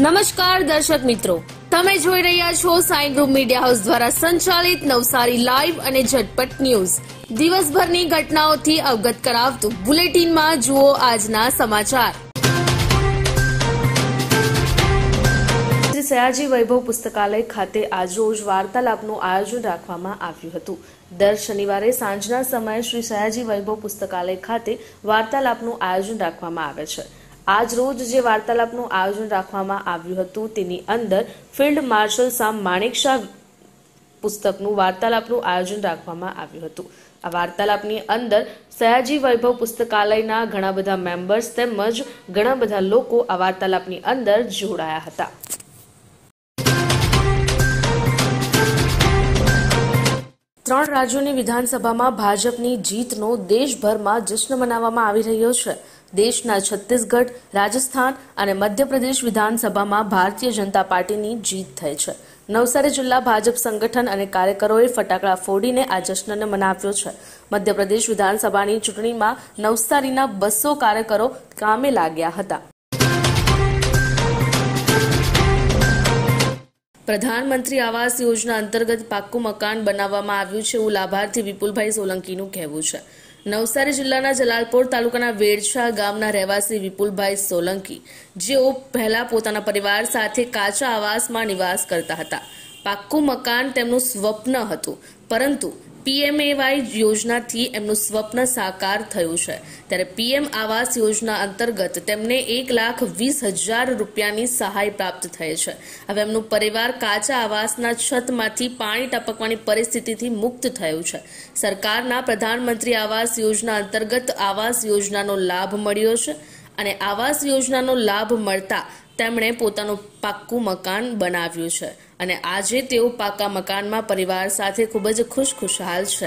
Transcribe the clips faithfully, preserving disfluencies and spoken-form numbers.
નમસ્કાર દર્શક મિત્રો, તમે જોઈ રહ્યા છો સાઈ ગ્રુપ મીડિયા હાઉસ દ્વારા સંચાલિત નવસારી લાઈવ અને ઝટપટ ન્યૂઝ. દિવસભરની ઘટનાઓથી અવગત કરાવતું બુલેટિનમાં જુઓ આજના સમાચાર. શ્રી સયાજી વૈભવ પુસ્તકાલય ખાતે આજરોજ વાર્તાલાપનું આયોજન રાખવામાં આવ્યું હતું. દર શનિવારે સાંજના સમયે શ્રી સયાજી વૈભવ પુસ્તકાલય ખાતે વાર્તાલાપનું આયોજન રાખવામાં આવે છે. આજ રોજ જે વાર્તાલાપનું આયોજન રાખવામાં આવ્યું હતું તેની અંદર ફિલ્ડ માર્શલ સામ માણેકશા પુસ્તકનું વાર્તાલાપનું આયોજન રાખવામાં આવ્યું હતું. આ વાર્તાલાપની અંદર સયાજી વૈભવ પુસ્તકાલયના ઘણા બધા મેમ્બર્સ તેમજ ઘણા બધા લોકો આ વાર્તાલાપની અંદર જોડાયા હતા. ત્રણ રાજ્યોની વિધાનસભામાં ભાજપની જીતનો દેશભરમાં જશ્ન મનાવવામાં આવી રહ્યો છે. દેશના છત્તીસગઢ, રાજસ્થાન અને મધ્યપ્રદેશ વિધાનસભામાં ભારતીય જનતા પાર્ટીની જીત થઈ છે. નવસારી જિલ્લા ભાજપ સંગઠન અને કાર્યકરોએ ફટાકડા ફોડીને આ જશ્નને મનાવ્યો છે. મધ્યપ્રદેશ વિધાનસભાની ચૂંટણીમાં નવસારીના બસો કાર્યકરો કામે લાગ્યા હતા. પ્રધાનમંત્રી આવાસ યોજના અંતર્ગત પાક્કું મકાન બનાવવામાં આવ્યું છે એવું લાભાર્થી વિપુલભાઈ સોલંકીનું કહેવું છે. નવસારી જિલ્લાના જલાલપોર તાલુકાના વેડછા ગામના રહેવાસી વિપુલભાઈ સોલંકી, જેઓ પહેલા પોતાના પરિવાર સાથે કાચા આવાસમાં નિવાસ કરતા હતા. પાક્કું મકાન તેમનું સ્વપ્ન હતું, પરંતુ પીએમએવાય યોજનાથી એમનું સ્વપ્ન સાકાર થયું છે. ત્યારે પીએમ આવાસ યોજના અંતર્ગત તેમને એક લાખ વીસ હજાર રૂપિયાની સહાય પ્રાપ્ત થઈ છે. હવે એમનું પરિવાર કાચા આવાસના છતમાંથી પાણી ટપકવાની પરિસ્થિતિથી મુક્ત થયું છે. સરકારના પ્રધાનમંત્રી આવાસ યોજના અંતર્ગત આવાસ યોજનાનો લાભ મળ્યો છે અને આવાસ યોજનાનો લાભ મળતા તેમણે પોતાનું પાક્કું મકાન બનાવ્યું છે અને આજે તેઓ પાકા મકાનમાં પરિવાર સાથે ખૂબ જ ખુશ ખુશહાલ છે.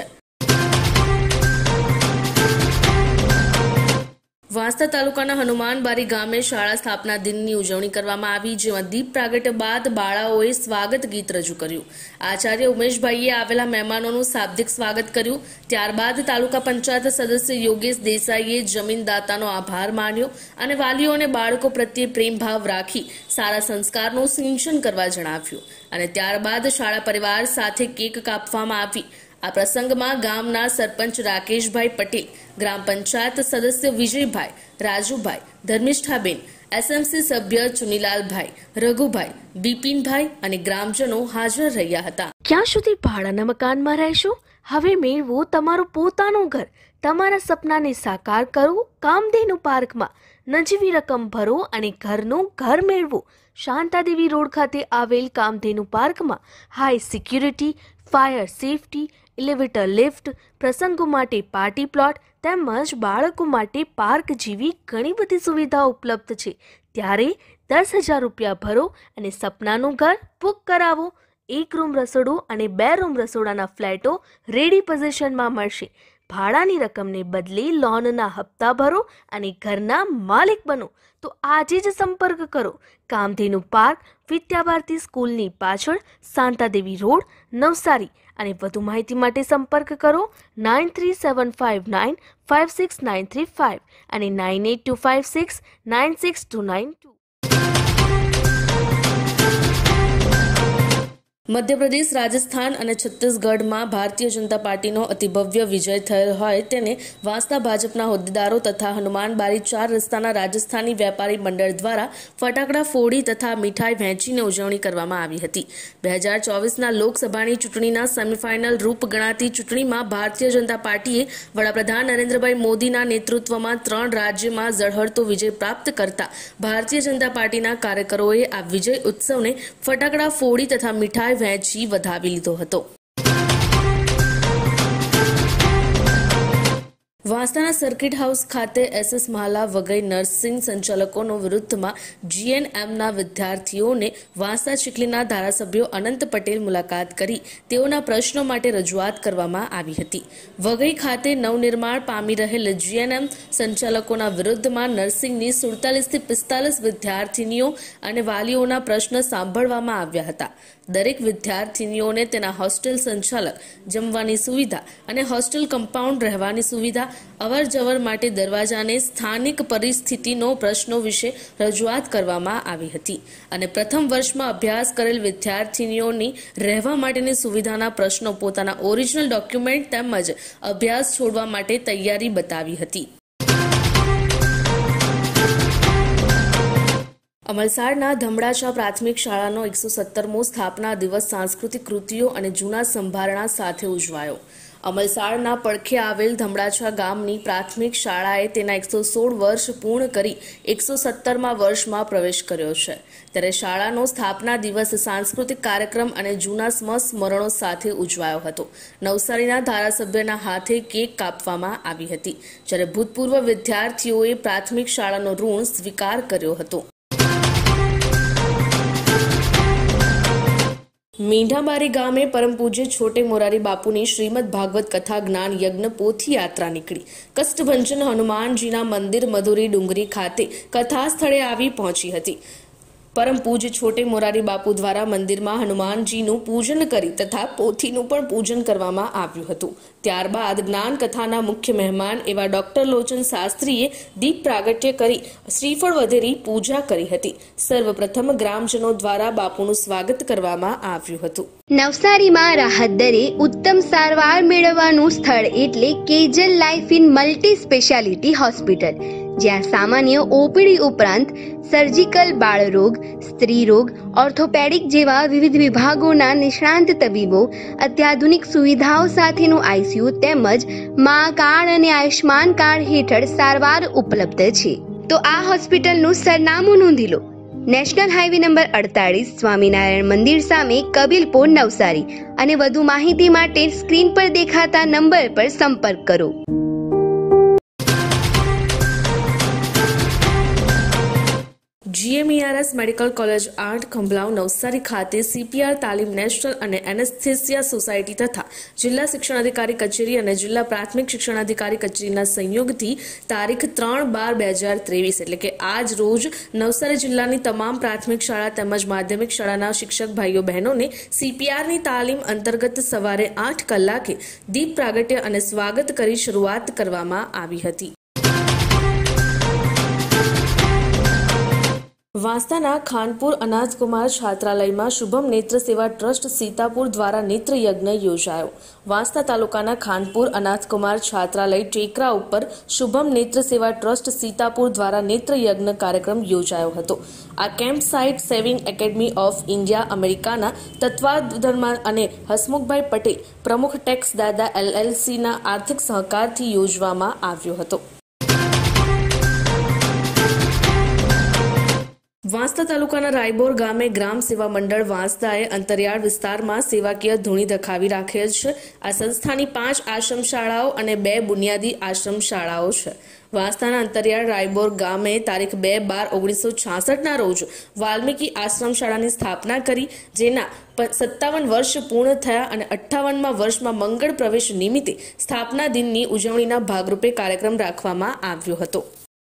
વાંસદા તાલુકાના હનુમાનબારી ગામે શાળા સ્થાપના દિનની ઉજવણી કરવામાં આવી, જેમાં દીપ પ્રાગટ્ય બાદ બાળાઓએ સ્વાગત ગીત રજૂ કર્યું. આચાર્ય ઉમેશભાઈએ આવેલા મહેમાનોનું શાબ્દિક સ્વાગત કર્યું. ત્યારબાદ તાલુકા પંચાયત સદસ્ય યોગેશ દેસાઈએ જમીનદાતાનો આભાર માન્યો અને વાલીઓને બાળકો પ્રત્યે પ્રેમભાવ રાખી સારા સંસ્કારનું સિંચન કરવા જણાવ્યું અને ત્યારબાદ શાળા પરિવાર સાથે કેક કાપવામાં આવી. આ પ્રસંગમાં ગામના સરપંચ રાકેશભાઈ પટેલ, ગ્રામ પંચાયત સદસ્ય વિજયભાઈ, રાજુભાઈ, ધર્મિષ્ઠાબેન, એસએમસી સભ્ય ચુનીલાલભાઈ, રઘુભાઈ, બિપિનભાઈ અને ગ્રામજનો હાજર રહ્યા હતા. ક્યાં સુધી ભાડાના મકાનમાં રહેશો? હવે મેળવો તમારું પોતાનું ઘર. તમારા સપનાને સાકાર કરો કામધેનુ પાર્કમાં. નજીવી રકમ ભરો અને ઘરનું ઘર મેળવો. શાંતાદેવી રોડ ખાતે આવેલ કામધેનુ પાર્કમાં high security, fire safety, elevator lift, પ્રસંગો માટે પાર્ટી પ્લોટ તેમજ બાળકો માટે પાર્ક જેવી ઘણી બધી સુવિધાઓ ઉપલબ્ધ છે. ત્યારે દસ હજાર રૂપિયા ભરો અને સપનાનું ઘર બુક કરાવો. એક રૂમ રસોડું અને બે રૂમ રસોડાના ફ્લેટો રેડી પોઝિશનમાં મળશે. ભાડાની રકમને બદલે લોનના હપ્તા ભરો અને ઘરના માલિક બનો. તો આજે જ સંપર્ક કરો. કામધેનુ પાર્ક, વિદ્યાભારતી સ્કૂલની પાછળ, શાંતાદેવી રોડ, નવસારી. અને વધુ માહિતી માટે સંપર્ક કરો nine three seven five nine five six nine three five અને nine eight two five six nine six two nine two. Madhya Pradesh, Rajasthan અને છત્તીસગઢમાં ભારતીય જનતા પાર્ટીનો અતિભવ્ય વિજય થયો હોય તેને વાંસદા ભાજપના હોદ્દેદારો તથા હનુમાનબારી ચાર રસ્તાના રાજસ્થાની વેપારી મંડળ દ્વારા ફટાકડા ફોડી તથા મીઠાઈ વહેંચીને ઉજવણી કરવામાં આવી હતી. બે હજાર ચોવીસના લોકસભાની ચૂંટણીના સેમીફાઇનલ રૂપ ગણાતી ચૂંટણીમાં ભારતીય જનતા પાર્ટીએ વડાપ્રધાન નરેન્દ્રભાઈ મોદીના નેતૃત્વમાં ત્રણ રાજ્યમાં ઝળહળતો વિજય પ્રાપ્ત કરતા ભારતીય જનતા પાર્ટીના કાર્યકરોએ આ વિજય ઉત્સવને ફટાકડા ફોડી તથા મીઠાઈ વહેંચી વધાવી લીધો હતો. વાંસદાના સર્કિટ હાઉસ ખાતે એસએસ મહાલા વગઈ નર્સિંગ સંચાલકોનો વિરુદ્ધમાં જીએનએમના વિદ્યાર્થીઓને વાંસદા ચીખલીના ધારાસભ્યો અનંત પટેલ મુલાકાત કરી તેઓના પ્રશ્નો માટે રજૂઆત કરવામાં આવી હતી. વગઈ ખાતે નવનિર્માણ પામી રહેલ જીએનએમ સંચાલકોના વિરુદ્ધમાં નર્સિંગની સુડતાલીસથી પિસ્તાલીસ વિદ્યાર્થીનીઓ અને વાલીઓના પ્રશ્ન સાંભળવામાં આવ્યા હતા. દરેક વિદ્યાર્થીનીઓને તેના હોસ્ટેલ સંચાલક, જમવાની સુવિધા અને હોસ્ટેલ કમ્પાઉન્ડ રહેવાની સુવિધા અવર જવર માટે દરવાજાને સ્થાનિક પરિસ્થિતિનો પ્રશ્નો વિશે રજૂઆત કરવામાં આવી હતી અને પ્રથમ વર્ષમાં અભ્યાસ કરેલ વિદ્યાર્થીનીઓની રહેવા માટેની સુવિધાના પ્રશ્નો પોતાના ઓરિજિનલ ડોક્યુમેન્ટ તેમજ અભ્યાસ છોડવા માટે તૈયારી બતાવી હતી. અમલસાડના ધમડાચા પ્રાથમિક શાળાનો એકસો સત્તરમો સ્થાપના દિવસ સાંસ્કૃતિક કૃતિઓ અને જૂના સંભારણા સાથે ઉજવાયો. અમલસાડના પડખે આવેલ ધમડાચા ગામની પ્રાથમિક શાળાએ તેના એકસો સોળ વર્ષ પૂર્ણ કરી એકસો સત્તરમાં વર્ષમાં પ્રવેશ કર્યો છે. ત્યારે શાળાનો સ્થાપના દિવસ સાંસ્કૃતિક કાર્યક્રમ અને જૂના સ્મરણો સાથે ઉજવાયો હતો. નવસારીના ધારાસભ્યના હાથે કેક કાપવામાં આવી હતી, જ્યારે ભૂતપૂર્વ વિદ્યાર્થીઓએ પ્રાથમિક શાળાનો ઋણ સ્વીકાર કર્યો હતો. મીંઢાબારી ગામે પરમ પૂજ્ય છોટે મોરારી બાપુની શ્રીમદ ભાગવત કથા જ્ઞાન યજ્ઞ પોથી યાત્રા નીકળી. કષ્ટભંજન હનુમાનજીના મંદિર મધુરી ડુંગરી ખાતે કથા સ્થળે આવી પહોંચી હતી. પરમ પૂજ્ય છોટે મોરારી બાપુ દ્વારા મંદિરમાં હનુમાનજીનું પૂજન કરી તથા પોથીનું પણ પૂજન કરવામાં આવ્યું હતું. ત્યારબાદ જ્ઞાન કથાના મુખ્ય મહેમાન એવા ડોક્ટર લોચન શાસ્ત્રીએ દીપ પ્રાગટ્ય કરી શ્રીફળ વધેરી પૂજા કરી હતી. સર્વપ્રથમ ગ્રામજનો દ્વારા બાપુનું સ્વાગત કરવામાં આવ્યું હતું. નવસારીમાં રાહત દરે ઉત્તમ સારવાર મેળવવાનું સ્થળ એટલે કેજલ life in multi speciality hospital, જ્યાં સામાન્ય ઓપીડી ઉપરાંત સર્જિકલ, બાળરોગ, સ્ત્રી રોગ, ઓર્થોપેડિક જેવા વિવિધ વિભાગોના નિષ્ણાંત તબીબો, અત્યાધુનિક સુવિધાઓ સાથેનું આઈસીયુ તેમજ મા કાર્ડ અને આયુષ્માન કાર્ડ હેઠળ સારવાર ઉપલબ્ધ છે. તો આ હોસ્પિટલનું સરનામું નોંધી લો. નેશનલ હાઈવે નંબર અડતાલીસ, સ્વામિનારાયણ મંદિર સામે, કબીલપુર, નવસારી. અને વધુ માહિતી માટે સ્ક્રીન પર દેખાતા નંબર પર સંપર્ક કરો. જીએમઈઆરએસ મેડિકલ કોલેજ આઠ ખંભલાવ નવસારી ખાતે સીપીઆર તાલીમ નેશનલ અને એનેસ્થેસિયા સોસાયટી તથા જિલ્લા શિક્ષણાધિકારી કચેરી અને જિલ્લા પ્રાથમિક શિક્ષણાધિકારી કચેરીના સંયોગથી તારીખ ત્રણ બાર બે હજાર ત્રેવીસ એટલે કે આજ રોજ નવસારી જિલ્લાની તમામ પ્રાથમિક શાળા તેમજ માધ્યમિક શાળાના શિક્ષક ભાઈઓ બહેનોને સીપીઆરની તાલીમ અંતર્ગત સવારે આઠ કલાકે દીપ પ્રાગટ્ય અને સ્વાગત કરી શરૂઆત કરવામાં આવી હતી. વાંસદાના ખાનપુર અનાજકુમાર છાત્રાલયમાં શુભમ નેત્ર સેવા ટ્રસ્ટ સીતાપુર દ્વારા નેત્ર યજ્ઞ યોજાયો. વાંસદા તાલુકાના ખાનપુર અનાજકુમાર છાત્રાલય ટેકરા ઉપર શુભમ નેત્ર સેવા ટ્રસ્ટ સીતાપુર દ્વારા નેત્ર યજ્ઞ કાર્યક્રમ યોજાયો હતો. આ camp sight saving academy of India અમેરિકાના તત્વાવધાનમાં અને હસમુખભાઈ પટેલ પ્રમુખ ટેક્સ દાદા એલએલસીના આર્થિક સહકારથી યોજવામાં આવ્યો હતો. વાંસદા તાલુકાના રાયબોર ગામે ગ્રામ સેવા મંડળ વાંસદાએ અંતરિયાળ વિસ્તારમાં સેવાકીય ધૂણી દખાવી રાખેલ છે. આ સંસ્થાની પાંચ આશ્રમ શાળાઓ અને બે બુનિયાદી આશ્રમ શાળાઓ છે. વાંસદાના અંતરિયાળ રાયબોર ગામે તારીખ બે બાર ઓગણીસો છાસઠના રોજ વાલ્મીકી આશ્રમ શાળાની સ્થાપના કરી, જેના સત્તાવન વર્ષ પૂર્ણ થયા અને અઠ્ઠાવનમાં વર્ષમાં મંગળ પ્રવેશ નિમિત્તે સ્થાપના દિનની ઉજવણીના ભાગરૂપે કાર્યક્રમ રાખવામાં આવ્યો હતો.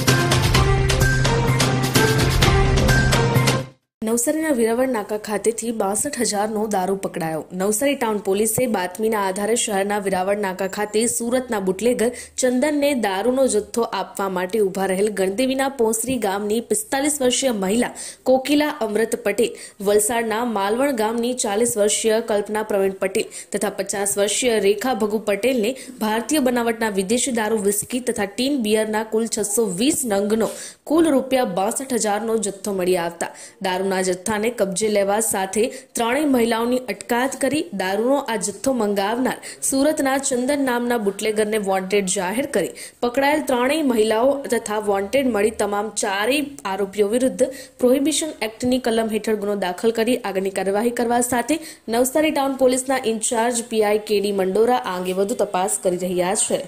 નવસારીના વિરાવળ નાકા ખાતેથી બાસઠ હજારનો દારૂ પકડાયો. નવસારી ટાઉન પોલીસે બાતમીના આધારે શહેરના વિરાવળ નાકા ખાતે સુરતના બુટલેગર ચંદનને દારૂનો જથ્થો આપવા માટે ઉભા રહેલ ગણદેવીના પોસરી ગામની પિસ્તાલીસ વર્ષીય મહિલા કોકિલા અમૃત પટેલ, વલસાડના માલવણ ગામની ચાલીસ વર્ષીય કલ્પના પ્રવીણ પટેલ તથા પચાસ વર્ષીય રેખા ભગુ પટેલને ભારતીય બનાવટના વિદેશી દારૂ, વિસ્કી તથા ટીન બિયરના કુલ છસો વીસ નંગનો કુલ રૂપિયા બાસઠ હજારનો જથ્થો મળી આવતા દારૂના જથ્થાને કબજે લેવા સાથે ત્રણેય મહિલાઓની અટકાયત કરી દારૂનો આ જથ્થો મંગાવનાર સુરતના ચંદન નામના બુટલેગરને વોન્ટેડ જાહેર કરી પકડાયેલ ત્રણેય મહિલાઓ તથા વોન્ટેડ મળી તમામ ચારેય આરોપીઓ વિરુદ્ધ પ્રોહિબિશન એક્ટની કલમ હેઠળ ગુનો દાખલ કરી આગળની કાર્યવાહી કરવા સાથે નવસારી ટાઉન પોલીસના ઇન્ચાર્જ પીઆઈ કેડી મંડોરા આ અંગે વધુ તપાસ કરી રહ્યા છે.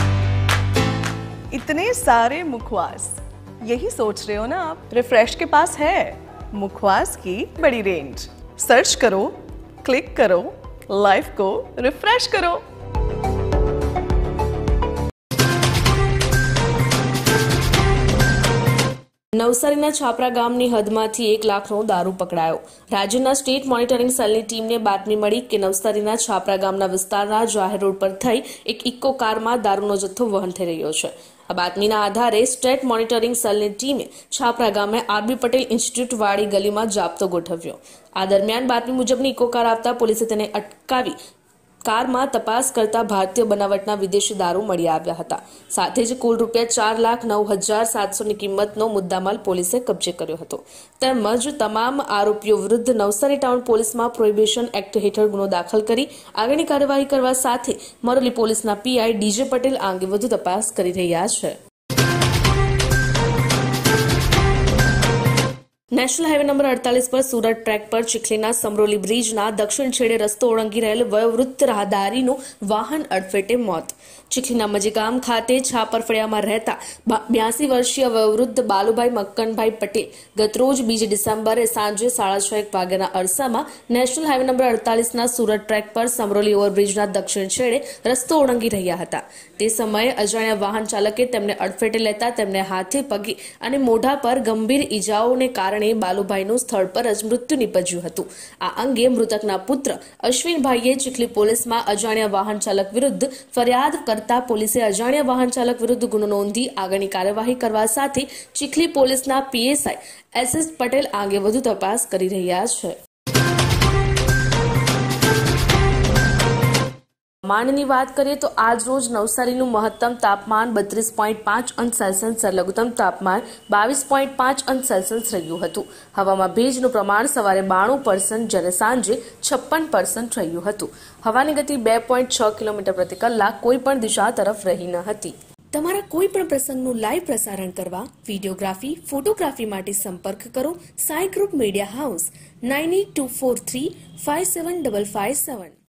इतने सारे मुखवास, यही सोच रहे हो ना आप? रिफ्रेश के पास है मुखवास की बड़ी रेंज. सर्च करो, क्लिक करो, लाइफ को रिफ्रेश करो. નવસારીના છાપરા ગામની હદમાંથી એક લાખનો દારૂ પકડાયો. રાજ્યના સ્ટેટ મોનિટરિંગ સેલની ટીમને બાતમી મળી કે નવસારીના છાપરા ગામના વિસ્તારના જાહેર રોડ પર થઈ એક ઇકો કારમાં દારૂનો જથ્થો વહન થઈ રહ્યો છે. આ બાતમીના આધારે સ્ટેટ મોનિટરિંગ સેલની ટીમે છાપરા ગામે આરબી પટેલ ઇન્સ્ટિટ્યૂટ વાળી ગલીમાં જાપ્તો ગોઠવ્યો. આ દરમિયાન બાતમી મુજબની ઇકો કાર આવતા પોલીસે તેને અટકાવી કારમાં તપાસ કરતા ભારતીય બનાવટના વિદેશી દારૂ મળી આવ્યા હતા. સાથે જ કુલ રૂપિયા ચાર લાખ નવ હજાર સાતસોની કિંમતનો મુદ્દામાલ પોલીસે કબજે કર્યો હતો. તેમજ તમામ આરોપીઓ વિરુદ્ધ નવસારી ટાઉન પોલીસમાં પ્રોહિબિશન એક્ટ હેઠળ ગુનો દાખલ કરી આગળની કાર્યવાહી કરવા સાથે મરોલી પોલીસના પીઆઈ ડીજે પટેલ આ અંગે વધુ તપાસ કરી રહ્યા છે. નેશનલ હાઈવે નંબર અડતાલીસ પર સુરત ટ્રેક પર ચીખલીના સમરોલી બ્રિજના દક્ષિણ છેડે રસ્તો ઓળંગી રહેલ વયોવૃદ્ધ રાહદારીનું વાહન અડફેટે મોત. ચીખલીના મજીગામ ખાતે છાપર ફળિયામાં રહેતા બ્યાસી વર્ષીય વયોવૃદ્ધ બાલુભાઈ મક્કનભાઈ પટેલ ગતરોજ બીજી ડિસેમ્બરે સાંજે સાડા છ એક વાગ્યાના અરસામાં નેશનલ હાઈવે નંબર અડતાલીસના સુરત ટ્રેક પર સમરોલી ઓવરબ્રિજના દક્ષિણ છેડે રસ્તો ઓળંગી રહ્યા હતા. તે સમયે અજાણ્યા વાહન ચાલકે તેમને અડફેટે લેતા તેમને હાથે પગે અને મોઢા પર ગંભીર ઈજાઓને કારણે બાલુભાઈનું સ્થળ પર જ મૃત્યુ નીપજ્યું હતું. આ અંગે મૃતકના પુત્ર અશ્વિનભાઈએ ચીખલી પોલીસમાં અજાણ્યા વાહન ચાલક વિરુદ્ધ ફરિયાદ કરતા પોલીસે અજાણ્યા વાહન ચાલક વિરુદ્ધ ગુનો નોંધી આગળની કાર્યવાહી કરવા સાથે ચીખલી પોલીસના પીએસઆઈ એસ એસ પટેલ આગે વધુ તપાસ કરી રહ્યા છે. તાપમાનની વાત કરીએ તો આજ રોજ નવસારીનું મહત્તમ તાપમાન બત્રીસ પોઈન્ટ પાંચ અંશ સેલ્સિયસ, લઘુત્તમ તાપમાન બાવીસ પોઈન્ટ પાંચ અંશ સેલ્સિયસ રહ્યું હતું. હવામાં ભેજનું પ્રમાણ સવારે બાણું પર્સન્ટ જ્યારે સાંજે છપ્પન પર્સન્ટ રહ્યું હતું. હવાની ગતિ બે પોઈન્ટ છ કિલોમીટર પ્રતિ કલાક કોઈ પણ દિશા તરફ રહી ન હતી. તમારા કોઈ પણ પ્રસંગનું લાઈવ પ્રસારણ કરવા, વિડીયોગ્રાફી, ફોટોગ્રાફી માટે સંપર્ક કરો Sai group media house nine eight two four three five seven double five સેવન.